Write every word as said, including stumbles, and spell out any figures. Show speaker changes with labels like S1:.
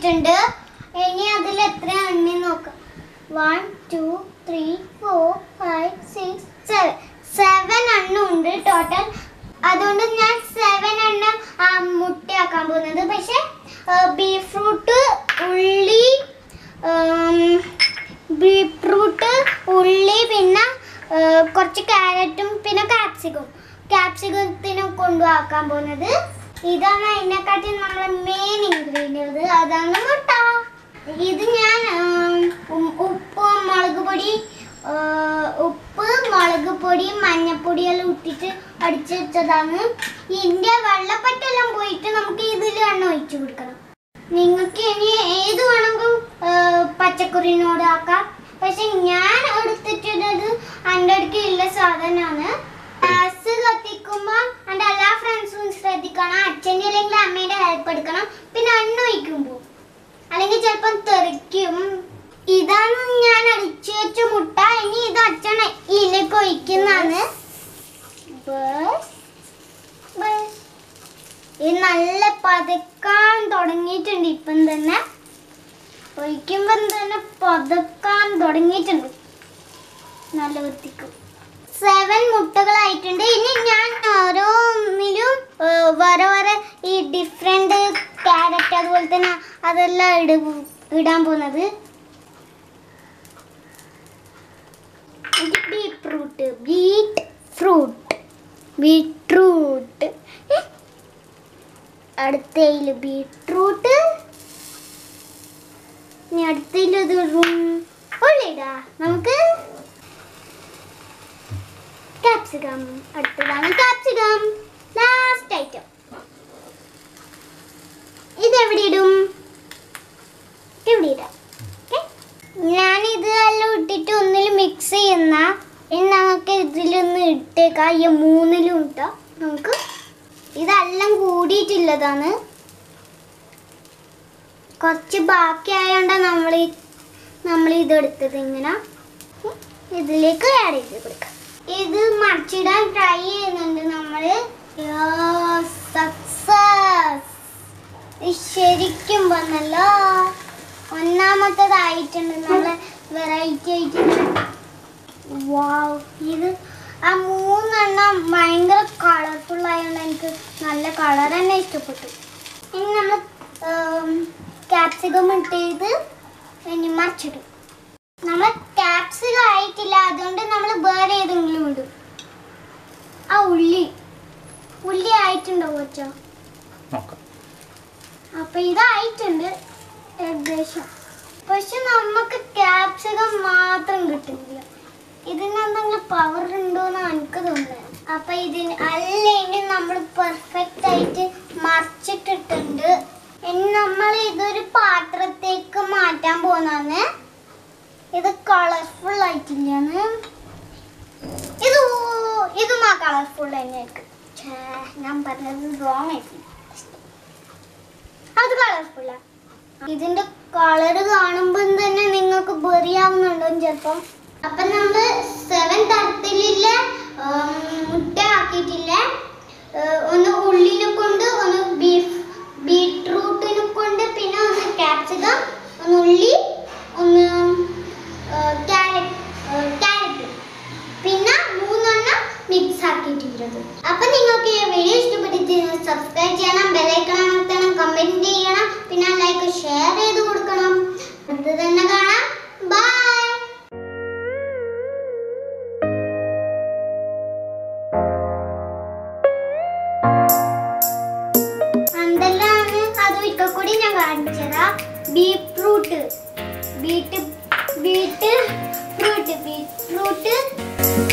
S1: വെച്ചിട്ടുണ്ട്. ഇനി അതിൽ എത്ര എണ്ണി നോക്കാം. One two three four five six seven seven എണ്ണം ഉണ്ട് ടോട്ടൽ. അതുകൊണ്ട് ഞാൻ സെവൻ എണ്ണം മുട്ടയാക്കാൻ പോകുന്നത്. പക്ഷെ ബീറ്റ്റൂട്ട്, ഉള്ളി, ബീറ്റ്റൂട്ട്, ഉള്ളി, പിന്നെ കുറച്ച് ക്യാരറ്റും പിന്നെ ക്യാപ്സിക്കം ക്യാപ്സിക്കത്തിനും കൊണ്ടുപോക്കാൻ പോകുന്നത്. ഇതാണ് അതിനെക്കാട്ടി നമ്മളെ മെയിൻ ഇൻഗ്രീഡിയൻറ്റ്. അതാണ് മുട്ട. ഇത് ഞാൻ ഉപ്പ്, മുളക് പൊടി ഉപ്പ് മുളക് പൊടി മഞ്ഞപ്പൊടിയെല്ലാം ഇട്ടിട്ട് അടിച്ചു വെച്ചതാണ്. ഇതിൻ്റെ വെള്ളപ്പട്ടെല്ലാം പോയിട്ട് നമുക്ക് ഇതിൽ എണ്ണ ഒഴിച്ചു കൊടുക്കണം. നിങ്ങൾക്ക് ഇനി ഏത് വേണമെങ്കിലും പച്ചക്കറിനോട് ആക്കാം. പക്ഷെ ഞാൻ എടുത്തിട്ടുള്ളത് എൻ്റെ അടുത്ത് ഉള്ള സാധനമാണ്. ഗ്യാസ് കത്തിക്കുമ്പോൾ എൻ്റെ എല്ലാ ഫ്രണ്ട്സും ശ്രദ്ധിക്കണം. അച്ഛൻ്റെ അല്ലെങ്കിൽ അമ്മയുടെ ഹെൽപ്പ് എടുക്കണം. പിന്നെ എണ്ണ ഒഴിക്കുമ്പോൾ അല്ലെങ്കിൽ ചിലപ്പം തെറിക്കും. ഇതാണ് ഞാൻ അടിച്ചു വെച്ച മുട്ട. ഇനി ഇത് അച്ഛൻ ഇതിലേക്ക് ഒഴിക്കുന്നതാണ്. ഇത് നല്ല പതക്കാൻ തുടങ്ങിയിട്ടുണ്ട്. ഇപ്പം തന്നെ ഒഴിക്കുമ്പം തന്നെ പതക്കാൻ തുടങ്ങിയിട്ടുണ്ട്. നല്ല വൃത്തിക്കും സെവൻ മുട്ടകളായിട്ടുണ്ട്. ഇനി ഞാൻ ഓരോന്നിലും വേറെ വേറെ ഈ ഡിഫറെൻ്റ് ക്യാരറ്റ് അതുപോലെ തന്നെ അതെല്ലാം ഇട ഇടാൻ പോകുന്നത്. ബീറ്റ്റൂട്ട് ബീറ്റ് ഫ്രൂട്ട് ബീറ്റ്റൂട്ട് അടുത്തതിൽ ബീറ്റ്റൂട്ട്. ഇനി അടുത്തതിൽ ഇത് ഉള്ളിടാ നമുക്ക്. ക്യാപ്സിക്കം അടുത്തതാണ് ക്യാപ്സിക്കം. ലാസ്റ്റ് ഐറ്റം ഇതെവിടെ ഇടും? ഇവിടെ ഇടാം. ഞാൻ ഇതെല്ലാം ഇട്ടിട്ട് ഒന്നിൽ മിക്സ് ചെയ്യുന്ന. ഇനി നമുക്ക് ഇതിലൊന്ന് ഇട്ടേക്കാം. ഈ മൂന്നിലും ഇട്ടാം നമുക്ക്. ഇതെല്ലാം കൂടിയിട്ടുള്ളതാണ്. കുറച്ച് ബാക്കി ആയതുകൊണ്ടാണ് നമ്മൾ നമ്മൾ ഇതെടുത്തത്. ഇങ്ങനെ ഇതിലേക്ക് ആഡ് ചെയ്ത് കൊടുക്കാം. ഇത് മറിച്ചിടാൻ ട്രൈ ചെയ്യുന്നുണ്ട് നമ്മൾ. സക്സസ്. ശരിക്കും വന്നല്ലോ. ഒന്നാമത്തേതായിട്ടുണ്ട്. നല്ല വെറൈറ്റി ആയിട്ടുണ്ട്. വാവ്. ഇത് ആ മൂന്നെണ്ണം ഭയങ്കര കളർഫുൾ ആയതുകൊണ്ട് എനിക്ക് നല്ല കളർ തന്നെ ഇഷ്ടപ്പെട്ടു. ഇനി നമ്മൾ ക്യാപ്സിക്കം ഇട്ട് ഇനി മറിച്ചിടും. നമ്മൾ ക്യാപ്സിക്കം ആയിട്ടില്ല, അതുകൊണ്ട് നമ്മൾ വേറെ ഏതെങ്കിലും ഇടും. ആ ഉള്ളി ഉള്ളി ആയിട്ടുണ്ടോ കൊച്ചോ? അപ്പൊ ഇതായിട്ടുണ്ട് ഏകദേശം. പക്ഷെ നമുക്ക് ക്യാപ്സിക്കം മാത്രം കിട്ടുന്നില്ല. ഇതിനെന്തെങ്കിലും പവർ ഉണ്ടോന്ന് എനിക്ക് തോന്നുന്നത്. അപ്പൊ ഇതിന് അല്ലെങ്കിൽ നമ്മൾ പെർഫെക്റ്റ് ആയിട്ട് മറിച്ചിട്ടിട്ടുണ്ട്. ഇനി നമ്മൾ ഇതൊരു പാത്രത്തേക്ക് മാറ്റാൻ പോകുന്നതാണ്. ഇത് കളർഫുൾ ആയിട്ടില്ലാന്ന്. ഇത് ഇതും ആ കളർഫുൾ തന്നെയായിരിക്കും. ഞാൻ പറഞ്ഞത് റോങ് ആയിട്ടില്ല. അത് കളർഫുള്ളാ. ഇതിന്റെ കളറ് കാണുമ്പോൾ തന്നെ നിങ്ങൾക്ക് ബെറിയാവുന്നുണ്ടോ ചിലപ്പം. അപ്പൊ നമ്മള് സെവൻ തരത്തിലുള്ള മുട്ട ആക്കിയിട്ടില്ല. ഒന്ന് ഉള്ളിനെ കൊണ്ട്, ഒന്ന് ബീഫ് ബീറ്റ്റൂട്ടിനെ കൊണ്ട്, പിന്നെ ഒന്ന് ക്യാപ്സിക്കം, ഒന്ന് ഉള്ളി, ഒന്ന് ക്യാരറ്റ് ക്യാരറ്റ് പിന്നെ മൂന്നെണ്ണം മിക്സ് ആക്കിയിട്ടുള്ളത്. അപ്പൊ നിങ്ങൾക്ക് ഈ വീഡിയോ ഇഷ്ടപ്പെട്ടിട്ട് സബ്സ്ക്രൈബ് ചെയ്യണം, ബെല്ലൈക്കൺ അമർത്തണം, കമന്റ് ചെയ്യണം, പിന്നെ ലൈക്ക് ഷെയർ ചെയ്ത് കൊടുക്കണം. അത് തന്നെ കാണാം. ബൈ. എന്തെല്ലാമാണ് അത് ഒരിക്കൽ കൂടി ഞാൻ കാണിച്ചതാ. Beetroot beet beet fruit beetroot